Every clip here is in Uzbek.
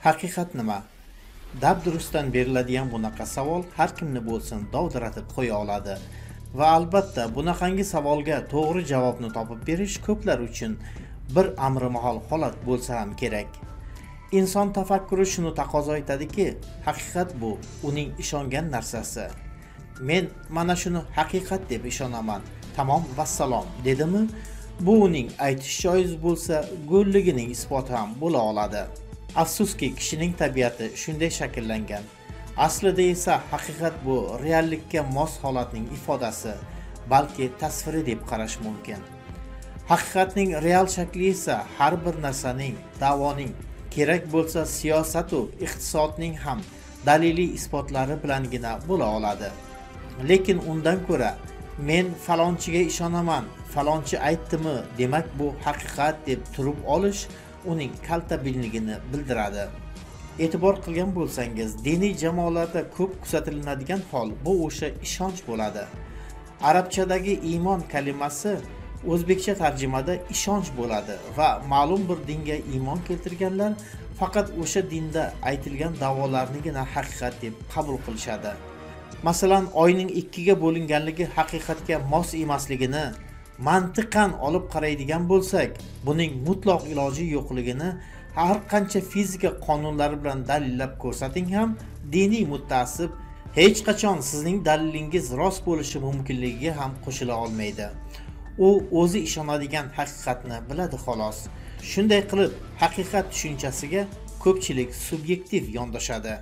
Haqiqat nima? Dabdurustdan beriladigan bunaqa savol har kimni bo'lsin dovdiratib qo'ya oladi. Va albatta bunaqangi savolga to'g'ri javobni topib berish ko'plar uchun bir amrimahol holat bo'lsa ham kerak. Inson tafakkuri shuni taqozo etadiki, haqiqat bu uning ishongan narsasi. Men mana shuni haqiqat deb ishonaman. Tamom vassalom dedimi? Bu uning aytish joiz bo'lsa, go'lligining isboti ham bo'la oladi. Afsuski kishining tabiati shunday shakllangan. Aslida esa haqiqat bu reallikka mos holatning ifodasi, balki tasviri deb qarash mumkin. Haqiqatning real shakli esa har bir narsaning, da'voning, kerak bo'lsa siyosat va iqtisodning ham daliliy isbotlari bilangina bo'la oladi. Lekin undan ko'ra men falonchiga ishonaman, falonchi aytdimi, demak bu haqiqat deb turib olish uning kaltabinligini bildiradi. E'tibor qilgan bo'lsangiz, diniy jamoalarda ko'p kuzatiladigan hol bu o'sha ishonch bo'ladi. Arabchadagi iymon kalimasi o'zbekcha tarjimada ishonch bo'ladi va ma'lum bir dinga iymon keltirganlar faqat o'sha dinda aytilgan da'volarnigina haqiqat deb qabul qilishadi. Masalan, oyning ikkiga bo'linganligi haqiqatga mos emasligini mantiqan olib qaraydigan bo'lsak, buning mutlaq iloji yo'qligini har qancha fizika qonunlari bilan dalillab ko'rsating ham, diniy mutta'assib hech qachon sizning dalilingiz rost bo'lishi mumkinligiga ham qo'shila olmaydi. U o'zi ishonadigan haqiqatni biladi xolos. Shunday qilib, haqiqat tushunchasiga ko'pchilik subyektiv yondashadi.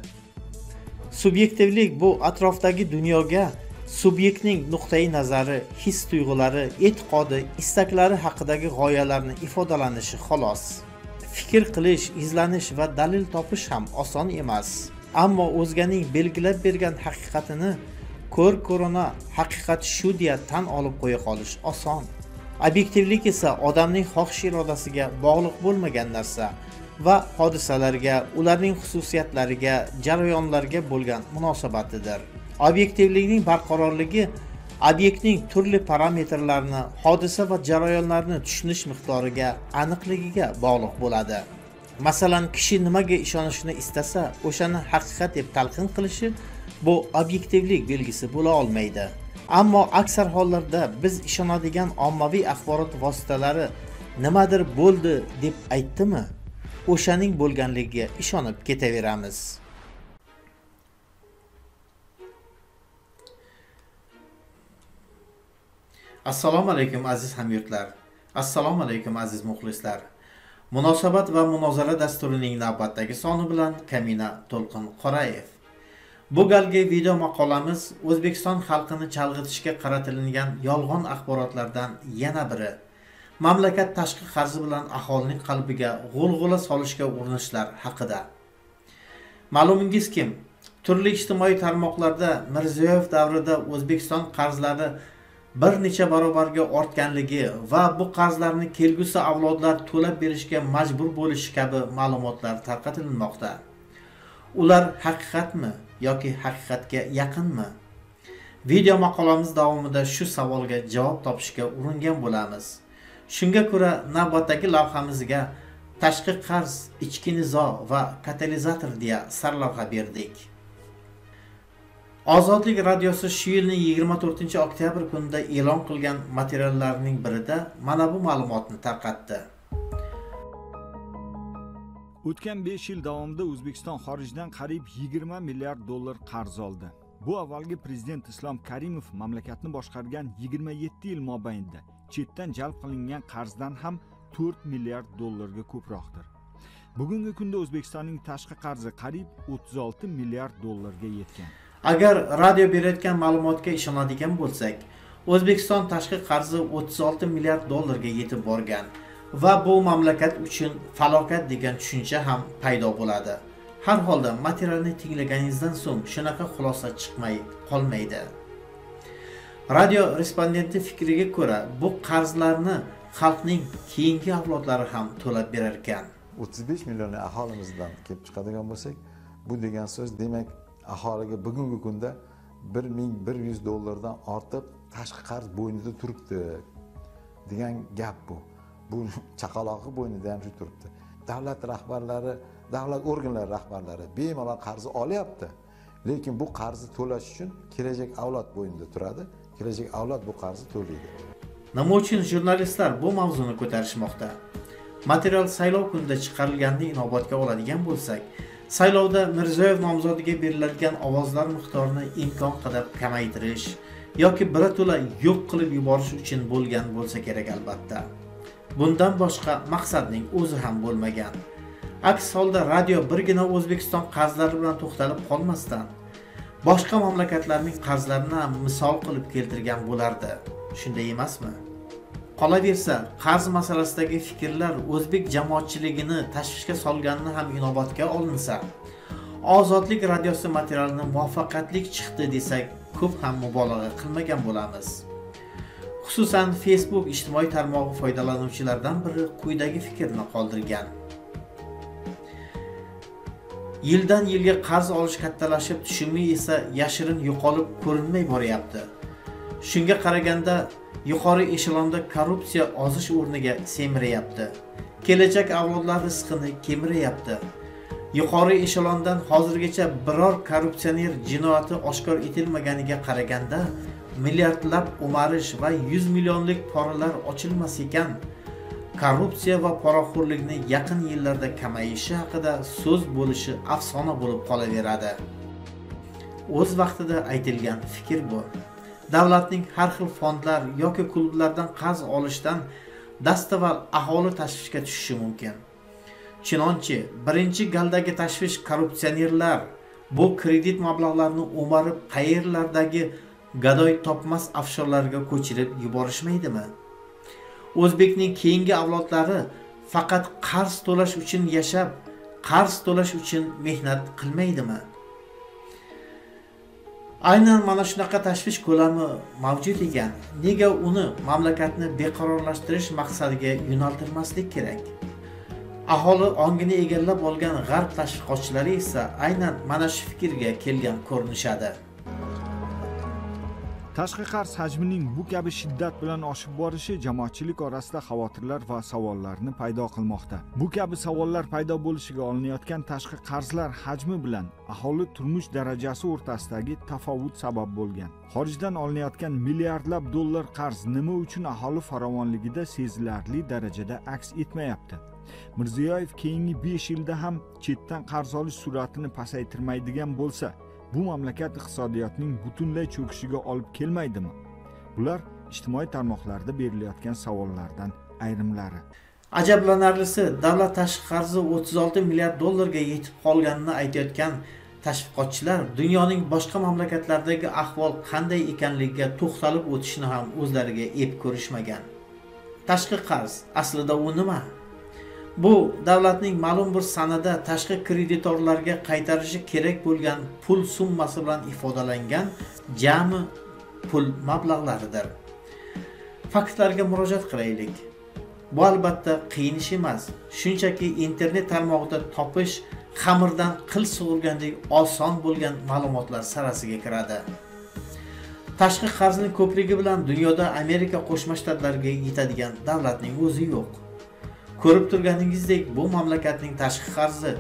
Subyektivlik bu atrofdagi dunyoga subyektning nuqtai nazari, his-tuyg'ulari, e'tiqodi, istaklari haqidagi g'oyalarni ifodalanishi xolos. Fikr qilish, izlanish va dalil topish ham oson emas. Ammo o'zganing belgilab bergan haqiqatini ko'rona haqiqat shu deya tan olib qo'ya qolish oson. Obyektivlik esa odamning xohish irodasiga bog'liq bo'lmagan narsa va hodisalarga, ularning xususiyatlariga, jarayonlarga bo'lgan munosabatidir. Obyektivlikning barqarorligi obyektning turli parametrlarini, hodisa va jarayonlarni tushunish miqdoriga, aniqligiga bog'liq bo'ladi. Masalan, kishi nimaga ishonishni istasa, o'shani haqiqat deb talqin qilishi bu obyektivlik belgisi bo'la olmaydi. Ammo aksar hollarda biz ishonadigan ommaviy axborot vositalari nimadir bo'ldi deb aytdimi, o'shaning bo'lganligiga ishonib ketaveramiz. Assalomu alaykum aziz hamyurtlar. Assalomu alaykum aziz muxlislar. Munosabat va munozara dasturining navbatdagi soni bilan Kamina To'lqin Qorayev. Bu galgi video maqolamiz O'zbekiston xalqini chalg'itishga qaratilgan yolg'on axborotlardan yana biri. Mamlakat tashqi qarzi bilan aholining qalbiga g'ulg'ula solishga urinishlar haqida. Ma'lumingizki, turli ijtimoiy tarmoqlarda Mirziyoyev davrida O'zbekiston qarzlari bir necha barobarga ortganligi va bu qarzlarni kelgusi avlodlar to'lab berishga majbur bo'lishi kabi ma'lumotlar tarqatilmoqda. Ular haqiqatmi yoki haqiqatga yaqinmi? Video maqolamiz davomida shu savolga javob topishga uringan bo'lamiz. Shunga ko'ra navbatdagi lavhamizga tashqi qarz, ichki nizo va katalizator deya sarlavha berdik. Ozodlik radiosi shu yilning 24-oktyabr kunida e'lon qilgan materiallarning birida mana bu ma'lumotni tarqatdi. O'tgan 5 yil davomida O'zbekiston xorijdan qariyb 20 milliard dollar qarz oldi. Bu avvalgi prezident Islom Karimov mamlakatni boshqargan 27 yil mobaynida chetdan jalb qilingan qarzdan ham 4 milliard dollarga ko'proqdir. Bugungi kunda O'zbekistonning tashqi qarzi qariyb 36 milliard dollarga yetgan. Agar radio berayotgan ma'lumotga ishonadigan bo'lsak, O'zbekiston tashqi qarzi 36 milliard dollarga yetib borgan va bu mamlakat uchun falokat degan tushuncha ham paydo bo'ladi. Har holda materialni tinglaganingizdan so'ng shunaqa xulosa chiqmay qolmaydi. Radio respondenti fikriga ko'ra, bu qarzlarni xalqning keyingi avlodlari ham to'lab berar ekan. 35 million aholimizdan kelib chiqadigan bo'lsak, bu degan so'z demak aholiga bugungi kunda 1100 dollardan ortiq tashqi qarz bo'ynida turibdi degan gap bu. Bu chaqaloqi bo'ynida ham shu turibdi. Davlat rahbarlari davlat organlari rahbarlari bemalol qarz olyapti. Lekin bu qarzni to'lash uchun kelajak avlod bo'yinda turadi. Kelajak avlod bu qarzni to'laydi. Nima uchun jurnalistlar bu mavzuni ko'tarishmoqda? Material saylov kunida chiqarilganini inobatga oladigan bo'lsak, saylovda Mirziyoyev nomzodiga beriladigan ovozlar miqdorini imkon qadar kamaytirish yoki birato'la yo'q qilib yuborish uchun bo'lgan bo'lsa kerak albatta. Bundan boshqa maqsadning o'zi ham bo'lmagan. Aks holda radio birgina O'zbekiston qarzlari bilan to'xtalib qolmasdan, boshqa mamlakatlarning qarzlarini ham misol qilib keltirgan bo'lardi. Shunday emasmi? Qolaversa, qarz masalasidagi fikrlar o'zbek jamoatchiligini tashvishga solganini ham inobatga olinsa, Ozodlik radiosi materialini muvaffaqiyatli chiqdi desak, ko'p ham mubolag'a qilmagan bo'lamiz. Xususan, Facebook ijtimoiy tarmog'i foydalanuvchilaridan biri quyidagi fikrni qoldirgan. Yildan yilga qarz olish kattalashib, tushumi esa yashirin yo'qolib ko'rinmay boryapti. Shunga qaraganda yuqori eshelonda korrupsiya ozish o'rniga semiryapti. Kelajak avlodlar rizqini kemirayapti. Yuqori eshelondan hozirgacha biror korrupsioner jinoyati oshkor etilmaganiga qaraganda milliardlab o'marish va 100 millionlik poralar ochilmas ekan, korrupsiya va poraxo'rlikni yaqin yillarda kamayishi haqida so'z bo'lishi afsona bo'lib qolaveradi. O'z vaqtida aytilgan fikr bu. Davlatning har xil fondlar yoki klublardan qarz olishdan dastavval aholi tashvishga tushishi mumkin. Chunonchi, birinchi galdagi tashvish korrupsionerlar bu kredit mablag'larini o'marib qayerlardagi gadoy topmas afshorlarga ko'chirib yuborishmaydimi? O'zbekning keyingi avlodlari faqat qarz to'lash uchun yashab, qarz to'lash uchun mehnat qilmaydimi? Aynan mana shunaqa tashvish ko'lami mavjud ekan, nega uni mamlakatni beqarorlashtirish maqsadiga yo'naltirmaslik kerak? Aholi ongini egallab olgan g'arb tashviqotchilari esa aynan mana shu fikrga kelgan ko'rinishadi. Tashqi qarz hajmining bu kabi shiddat bilan oshib borishi jamoatchilik orasida xavotirlar va savollarni paydo qilmoqda. Bu kabi savollar paydo bo'lishiga olinayotgan tashqi qarzlar hajmi bilan aholi turmush darajasi o'rtasidagi tafovut sabab bo'lgan. Xorijdan olinayotgan milliardlab dollar qarz nima uchun aholi farovonligida sezilarli darajada aks etmayapti? Mirziyoyev keyingi 5 yilda ham chetdan qarz olish sur'atini pasaytirmaydigan bo'lsa, bu mamlakat iqtisodiyotining butunlay cho'kishiga olib kelmaydimi? Bular ijtimoiy tarmoqlarda berilayotgan savollardan ayrimlari. Ajablanarlisi, davlat tashqi qarzi 36 milliard dollarga yetib qolganini aytayotgan tashviqotchilar dunyoning boshqa mamlakatlaridagi ahvol qanday ekanligiga to'xtalib o'tishni ham o'zlariga ep ko'rishmagan. Tashqi qarz aslida u nima? Bu davlatning ma'lum bir sanada tashqi kreditorlarga qaytarishi kerak bo'lgan pul summasi bilan ifodalangan jami pul mablag'laridir. Faktlarga murojaat qilaylik. Bu albatta qiyin ish emas. Shunchaki internet tarmog'ida topish xamirdan qil sug'urgandek oson bo'lgan ma'lumotlar sarasiga kiradi. Tashqi qarzning ko'pligi bilan dunyoda Amerika Qo'shma Shtatlariga yetadigan davlatning o'zi yo'q. Ko'rib turganingizdek, bu mamlakatning tashqi qarzi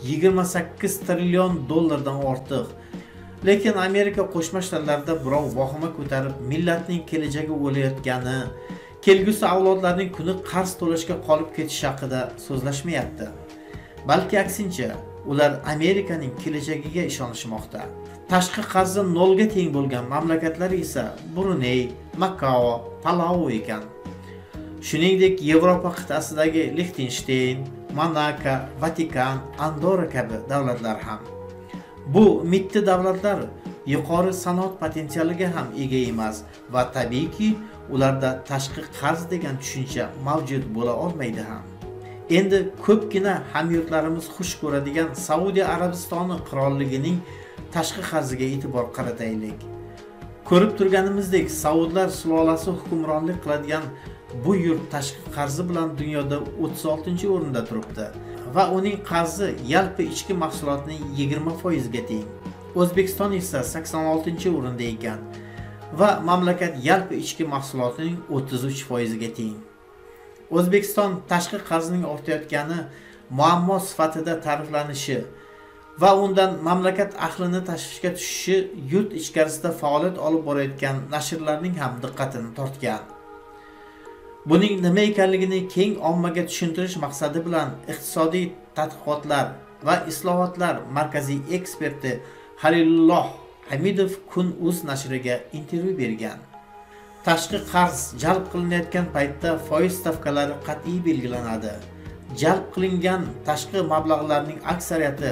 28 trillion dollardan ortiq. Lekin Amerika Qo'shma Shtatlarida birov vahima ko'tarib, millatning kelajagi o'layotgani, kelgusi avlodlarning kuni qarz to'lashga qolib ketishi haqida so'zlashmayapti. Balki aksincha, ular Amerikaning kelajagiga ishonishmoqda. Tashqi qarzi nolga teng bo'lgan mamlakatlar esa Bruney, Makao, Palau ekan. Shuningdek, Yevropa qit'asidagi Liechtenstein, Monaco, Vatikan, Andorra kabi davlatlar ham. Bu mitti davlatlar yuqori sanoat potensialiga ham ega emas va tabiiyki, ularda tashqi qarz degan tushuncha mavjud bo'la olmaydi ham. Endi ko'pgina hamyurtlarimiz xush ko'radigan Saudiya Arabistoni qirolligining tashqi qarziga e'tibor qarataylik. Ko'rib turganimizdek, Saudlar sulolasi hukmronlik qiladigan bu yurt tashqi qarzi bilan dunyoda 36-o'rinda turibdi va uning qarzi yalpi ichki mahsulotning 20% ga teng. O'zbekiston esa 86-o'rinda ekan va mamlakat yalpi ichki mahsulotining 33% ga teng. O'zbekiston tashqi qarzining ortayotgani muammo sifatida ta'riflanishi va undan mamlakat ahlini tashvishga tushishi yurt ichkarisida faoliyat olib borayotgan nashrlarning ham diqqatini tortgan. Buning nima ekanligini keng ommaga tushuntirish maqsadi bilan iqtisodiy tadqiqotlar va islohotlar markaziy eksperti Halilulloh Hamidov Kun.uz nashriga intervyu bergan. Tashqi qarz jalb qilinayotgan paytda foiz stavkalari qat'iy belgilanadi. Jalb qilingan tashqi mablag'larning aksariyati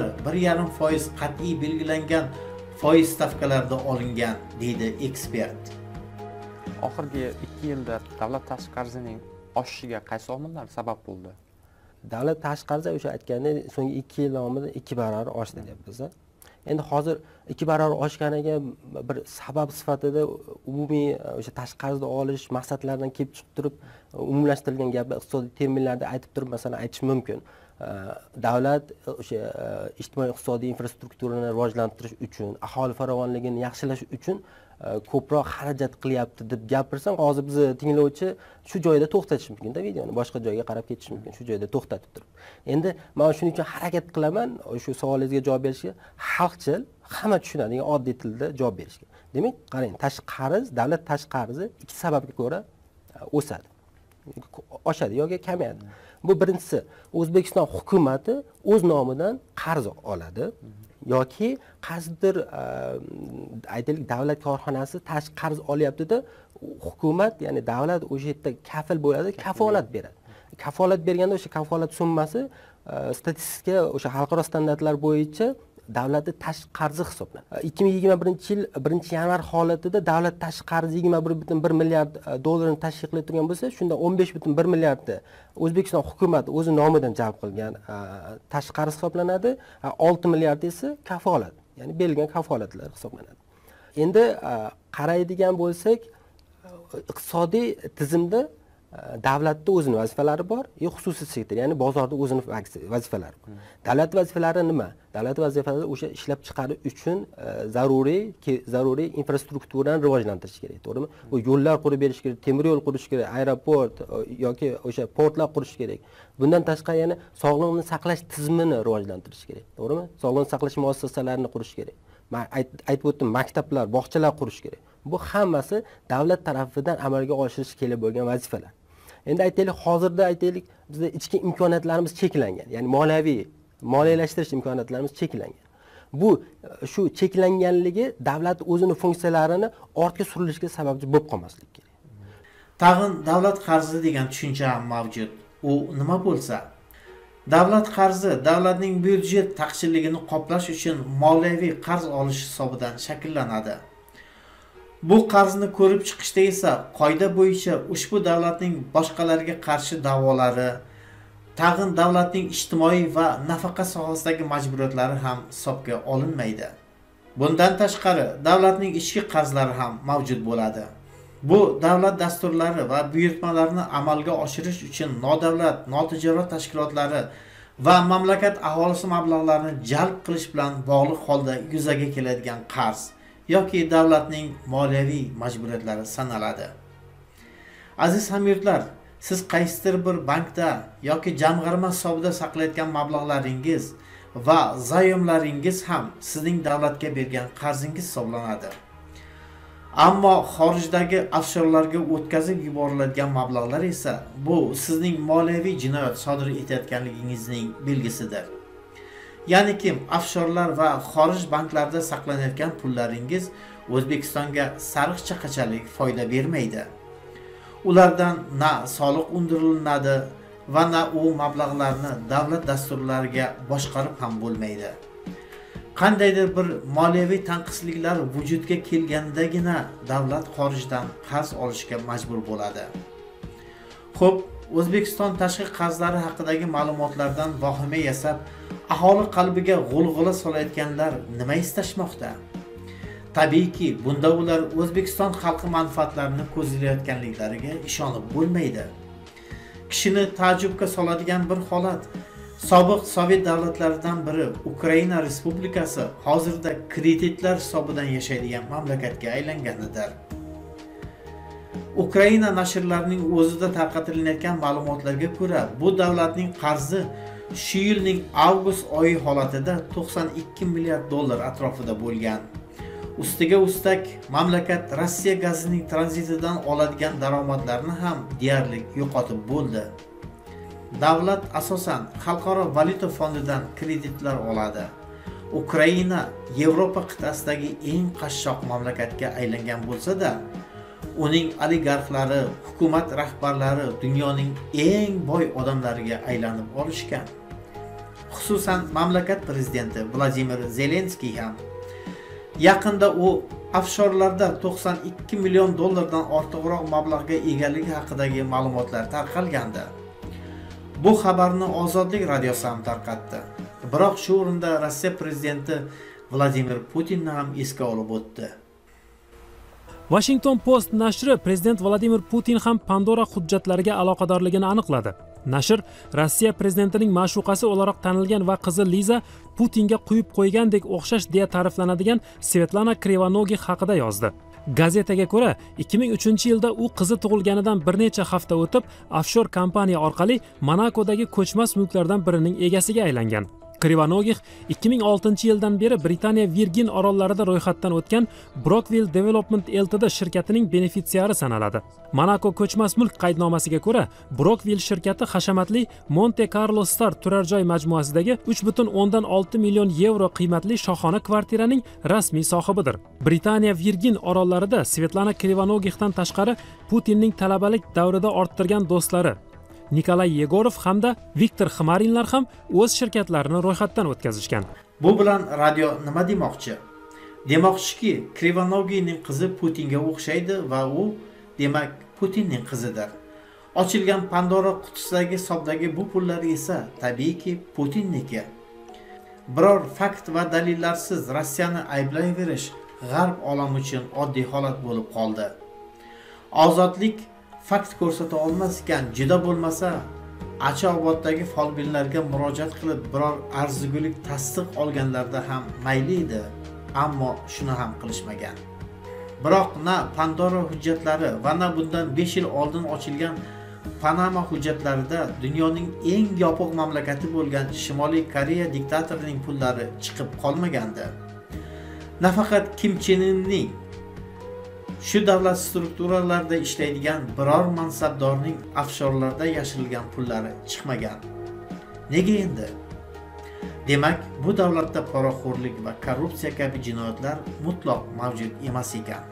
1-1,5% qat'iy belgilangan foiz stavkalarida olingan, deydi ekspert. Oxirgi 2 yilda davlat tashqi qarzining oshishiga qaysi omillar sabab bo'ldi? Davlat tashqi qarzi o'sha aytgandek so'nggi 2 yil davomida 2 barobar oshdi deyapmiz. Endi hozir 2 barobar oshganiga bir sabab sifatida umumiy o'sha tashqi qarzni olish maqsadlaridan kelib chiqib turib umumlashtirilgan gaplar iqtisodiy terminlarda aytib turib masalan aytish mumkin. Davlat o'sha ijtimoiy iqtisodiy infrastrukturani rivojlantirish uchun, aholi farovonligini yaxshilash uchun ko'proq xarajat qilyapti deb gapirsam, hozir biz tinglovchi shu joyda to'xtatish mumkin-da videoni, boshqa joyga qarab ketish mumkin, shu joyda to'xtatib turib. Endi men shuning uchun harakat qilaman shu savolingizga javob berishga, xalqchil, hamma tushunadigan oddiy tilda javob berishga. Demak, qarang, tashqi qarz, davlat tashqi qarzi ikki sababga ko'ra o'sadi. Oshadi yoki kamayadi. Bu birinchisi, O'zbekiston hukumatı o'z nomidan qarz oladi. Yoki qaysidir aytaylik davlat korxonasi tashqi qarz olyapti-da, hukumat, ya'ni davlat o'sha yerda kafil bo'ladi, kafolat beradi. Kafolat berganda o'sha kafolat summasi statistika o'sha xalqaro standartlar bo'yicha davlatning tashqi qarzi hisoblanadi. 2021-yil 1-yanvar holatida davlat tashqi qarzi 21,1 milliard dollarni tashkil qilib turgan bo'lsa, shunda 15,1 milliardni O'zbekiston hukumati o'zi nomidan jalb qilgan tashqi qarz hisoblanadi, 6 milliard esa kafolat, ya'ni berilgan kafolatlar hisoblanadi. Endi qaraydigan bo'lsak, iqtisodiy tizimda davlatda o'zining vazifalari bor, xususiy sektor, ya'ni bozorda o'zining vazifalari bor. Davlat vazifalari nima? Davlat vazifalari o'sha ishlab chiqarish uchun zaruriy infrastrukturani rivojlantirish kerak, to'g'rimi? Bu yo'llar qurib berish kerak, temir yo'l qurish kerak, aeroport yoki o'sha portlar qurish kerak. Bundan tashqari yana sog'liqni saqlash tizimini rivojlantirish kerak, to'g'rimi? Sog'liqni saqlash muassasalarini qurish kerak. Men aytib o'tdim, maktablar, bog'chalar qurish kerak. Bu hammasi davlat tarafidan amalga oshirish kerak bo'lgan vazifalar. Endi aytaylik, hozirda aytaylik, bizda ichki imkoniyatlarimiz cheklangan, ya'ni moliyalashtirish imkoniyatlarimiz cheklangan. Bu shu cheklanganligi davlat o'zining funksiyalarini ortga surilishiga sababchi bo'lib qolmasligi kerak. Tag'in davlat qarzi degan tushuncha ham mavjud. U nima bo'lsa? Davlat qarzi davlatning byudjet taqchilligini qoplash uchun moliyaviy qarz olish hisobidan shakllanadi. Bu qarzni ko'rib chiqishda esa qoida bo'yicha ushbu davlatning boshqalarga qarshi da'volari, tag'in davlatning ijtimoiy va nafaqa sohasidagi majburiyatlari ham hisobga olinmaydi. Bundan tashqari davlatning ichki qarzlari ham mavjud bo'ladi. Bu davlat dasturlari va buyurtmalarni amalga oshirish uchun nodavlat, notijorat tashkilotlari va mamlakat aholisi mablag'larini jalb qilish bilan bog'liq holda yuzaga keladigan qarz yoki davlatning moliyaviy majburiyatlari sanaladi. Aziz hamyurtlar, siz qaysidir bir bankda yoki jamg'arma hisobida saqlayotgan mablag'laringiz va zayomlaringiz ham sizning davlatga bergan qarzingiz hisoblanadi. Ammo xorijdagi offshorlarga o'tkazib yuboriladigan mablag'lar esa bu sizning moliyaviy jinoyat sodir etayotganligingizning belgisidir. Ya'ni kim offshorlar va xorij banklarida saqlanayotgan pullaringiz O'zbekistonga sariq chaqachalik foyda bermaydi. Ulardan na soliq undiriladi va na u mablag'larni davlat dasturlariga boshqarib ham bo'lmaydi. Qandaydir bir moliyaviy tanqisliklar vujudga kelgandagina davlat xorijdan qarz olishga majbur bo'ladi. Xo'p, O'zbekiston tashqi qarzlari haqidagi ma'lumotlardan vahima yasab, aholi qalbiga g'ulg'ula solayotganlar nima istashmoqda? Tabiiyki, bunda ular O'zbekiston xalqi manfaatlarini ko'zlayotganliklariga ishonib bo'lmaydi. Kishini taajjubga soladigan bir holat, sobiq Sovet davlatlaridan biri Ukraina Respublikasi hozirda kreditlar hisobidan yashaydigan mamlakatga aylanganidir. Ukraina nashrlarining o'zida tarqatilayotgan ma'lumotlarga ko'ra, bu davlatning qarzi shu yilning avgust oyi holatida 92 milliard dollar atrofida bo'lgan. Ustiga ustak mamlakat Rossiya gazining tranzitidan oladigan daromadlarni ham deyarli yo'qotib bo'ldi. Davlat asosan Xalqaro valyuta fondidan kreditlar oladi. Ukraina Yevropa qit'asidagi eng qashshoq mamlakatga aylangan bo'lsa-da, uning oligarxlari, hukumat rahbarlari dunyoning eng boy odamlariga aylanib olishgan. Xususan mamlakat prezidenti Vladimir Zelenskiy ham yaqinda u offshorlarda 92 million dollardan ortiqroq mablag'ga egaligi haqidagi ma'lumotlar tarqalgandi. Bu xabarni Ozodlik radiosi ham tarqatdi. Biroq shu o'rinda Rossiya prezidenti Vladimir Putinni ham esga olib o'tdi. Washington Post nashri prezident Vladimir Putin ham Pandora hujjatlariga aloqadorligini aniqladi. Nashr Rossiya prezidentining ma'shuqasi o'laroq tanilgan va qizi Liza Putinga quyib qo'ygandek o'xshash deya ta'riflanadigan Svetlana Krivanogih haqida yozdi. Gazetaga ko'ra, 2003-yilda u qizi tug'ilganidan bir necha hafta o'tib, offshor kompaniya orqali Monakodagi ko'chmas mulklardan birining egasiga aylangan. Krivanogih 2006-yildan beri Britaniya Virgin orollarida ro'yxatdan o'tgan Brookville Development Ltd shirkatining benefitsiari sanaladi. Monaco ko'chmas mulk qaydnomasiga ko'ra, Brookville shirkati hashamatli Monte Carlo Star turar joy majmuasidagi 3,6 million yevro qiymatli shohona kvartiraning rasmiy sohibidir. Britaniya Virgin orollarida Svetlana Krivanogihdan tashqari Putinning talabalik davrida orttirgan do'stlari Nikolay Yegorov hamda Viktor Xmarinlar ham o'z shirkatlarini ro'yxatdan o'tkazishgan. Bu bilan radio nima demoqchi? Demoqchiki, Krivanogiyning qizi Putinga o'xshaydi va u, demak, Putinning qizidir. Ochilgan Pandora qutisidagi hisobdagi bu pullar esa tabiiyki Putinniki. Biror fakt va dalillarsiz Rossiyani ayblayverish g'arb olami uchun oddiy holat bo'lib qoldi. Ozodlik fakt ko'rsata olmas ekan, juda bo'lmasa Achoboddagi folbinlarga murojaat qilib biror arzigulik tasdiq olganlarda ham mayli edi, ammo shuni ham qilishmagan. Biroq na Pandora hujjatlari va na bundan 5 yil oldin ochilgan Panama hujjatlarida dunyoning eng yopiq mamlakati bo'lgan Shimoliy Koreya diktatorining pullari chiqib qolmagandi. Nafaqat Kim Chen Inning, shu davlat strukturalarida ishlaydigan biror mansabdorning offshorlarda yashirilgan pullari chiqmagan. Nega endi? Demak, bu davlatda poraxo'rlik va korrupsiya kabi jinoyatlar mutlaq mavjud emas ekan.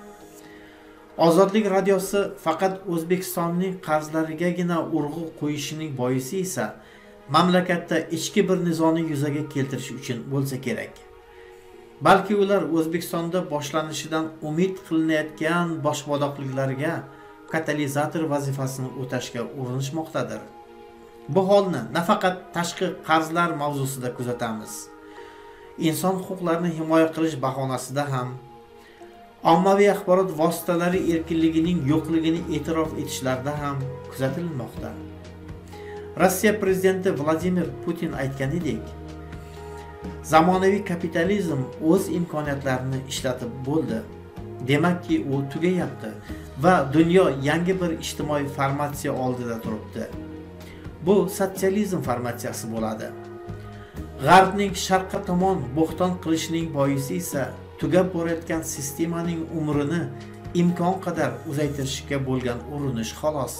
Ozodlik radiosi faqat O'zbekistonning qarzlarigagina urg'u qo'yishining boisi esa mamlakatda ichki bir nizoni yuzaga keltirish uchun bo'lsa kerak. Balki ular O'zbekistonda boshlanishidan umid qilinayotgan boshbodoqliklarga katalizator vazifasini o'tashga urinishmoqdadir. Bu holni nafaqat tashqi qarzlar mavzusida kuzatamiz. Inson huquqlarini himoya qilish bahonasida ham, ommaviy axborot vositalari erkinligining yo'qligini e'tirof etishlarda ham kuzatilmoqda. Rossiya prezidenti Vladimir Putin aytganidek, zamonaviy kapitalizm o'z imkoniyatlarini ishlatib bo'ldi. Demakki, u tugayapti va dunyo yangi bir ijtimoiy formatsiya oldida turibdi. Bu sotsializm formatsiyasi bo'ladi. G'arbning sharqqa tomon bo'xton qilishining boisi esa tugab borayotgan sistemaning umrini imkon qadar uzaytirishga bo'lgan urinish xolos.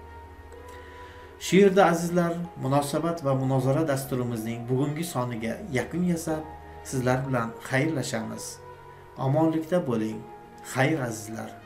Shu yerda azizlar, munosabat va munozara dasturimizning bugungi soniga yakun yasab, sizlar bilan xayrlashamiz. Omonlikda bo'ling. Xayr azizlar.